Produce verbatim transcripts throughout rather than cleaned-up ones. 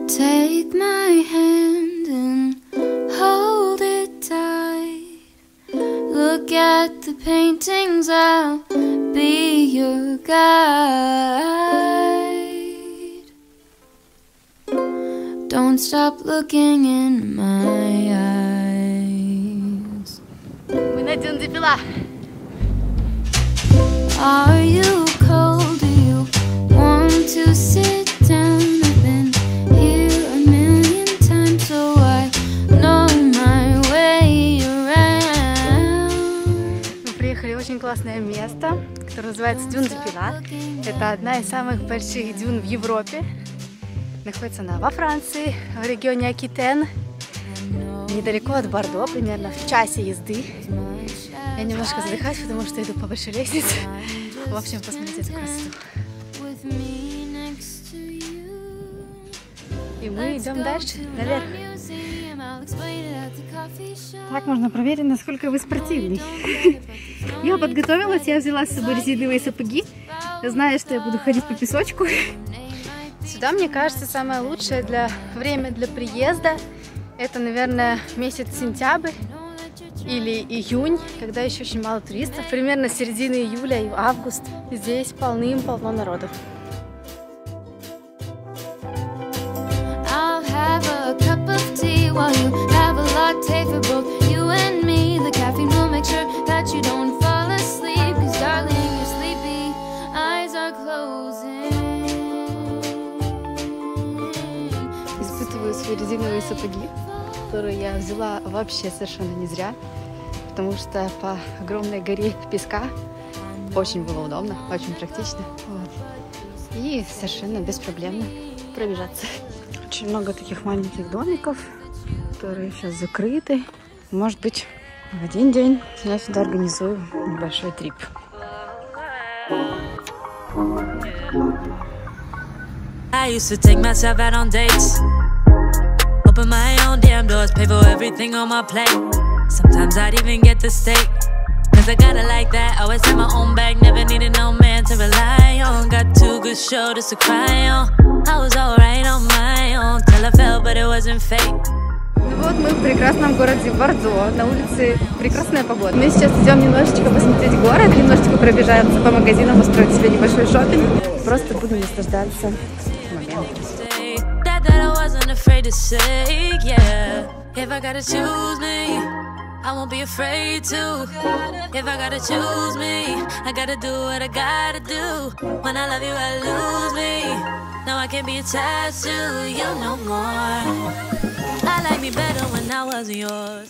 Take my hand and hold it tight. Look at the paintings, I'll be your guide. Don't stop looking in my eyes. Мы на Дюн-де Пилар. Are you cold? Do you want to sit down? I've been here a million times, so I know my way around. Мы приехали в очень классное место, которое называется Дюн-де Пилар. Это одна из самых больших дюн в Европе. Находится она во Франции, в регионе Акитен, недалеко от Бордо, примерно в часе езды. Я немножко задыхаюсь, потому что иду по большой лестнице. В общем, посмотрите эту красоту. И мы идем дальше, наверх. Так можно проверить, насколько вы спортивный. Я подготовилась, я взяла с собой резиновые сапоги. Знаю, что я буду ходить по песочку. Сюда, мне кажется, самое лучшее для время для приезда это, наверное, месяц сентябрь или июнь, когда еще очень мало туристов. Примерно с середины июля и август здесь полным-полно народу. Испытываю свои резиновые сапоги, которые я взяла вообще совершенно не зря, потому что по огромной горе песка очень было удобно, очень практично. Вот. И совершенно беспроблемно пробежаться. Очень много таких маленьких домиков, которые сейчас закрыты. Может быть, в один день я сюда организую небольшой трип. I used to take myself out on dates, open my own damn doors, pay for everything on my plate. Sometimes I'd even get the steak, cause I got it like that. Always had my own bag, never needed no man to rely on. Got two good shoulders to cry on. I was alright on my own, till I fell, but it wasn't fate. Ну вот мы в прекрасном городе Бордо, на улице прекрасная погода. Мы сейчас идем немножечко посмотреть город, немножечко пробежаться по магазинам, устроить себе небольшой шопинг. Просто буду наслаждаться моментом. I won't be afraid to. If I gotta choose me, I gotta do what I gotta do. When I love you, I lose me. Now I can't be attached to you no more. I like me better when I wasn't yours.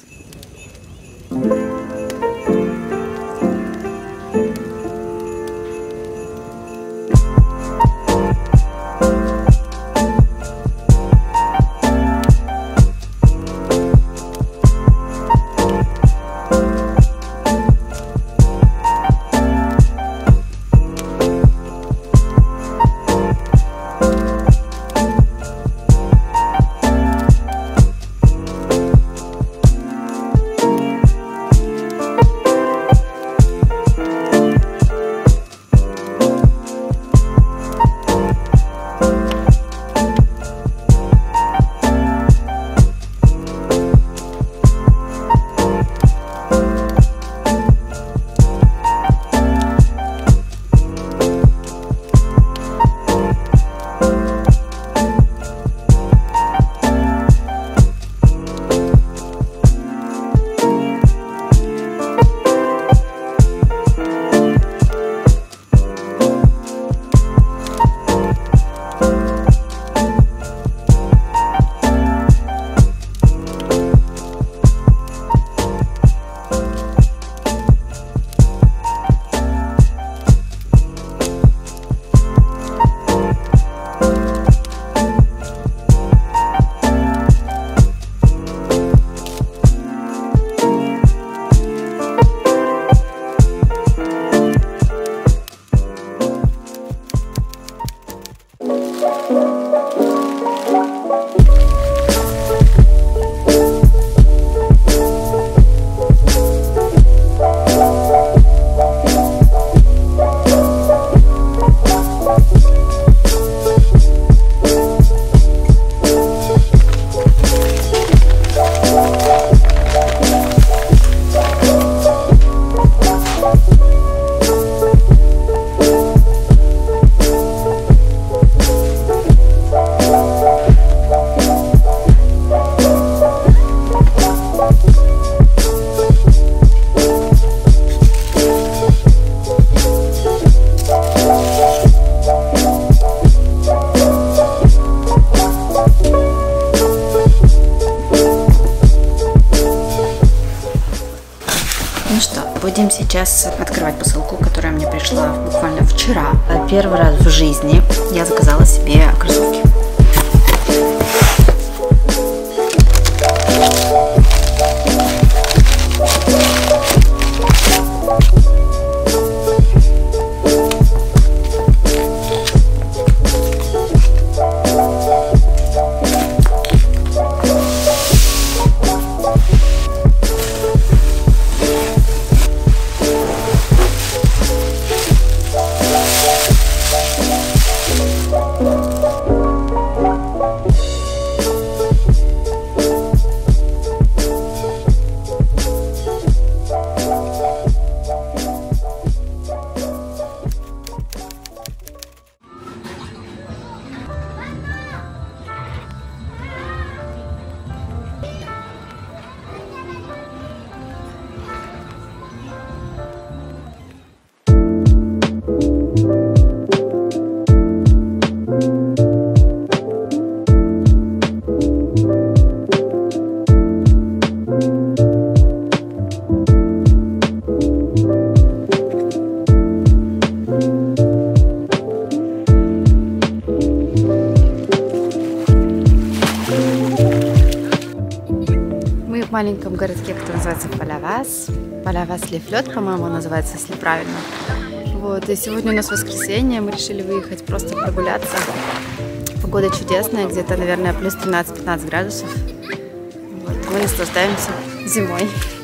Будем сейчас открывать посылку, которая мне пришла буквально вчера. Первый раз в жизни я заказала себе кроссовки. В маленьком городке, который называется Палявас. Палявас-ле-Флёт, по-моему, называется, если правильно. Вот, и сегодня у нас воскресенье, мы решили выехать просто прогуляться. Погода чудесная, где-то, наверное, плюс тринадцать-пятнадцать градусов. Вот, мы наслаждаемся зимой.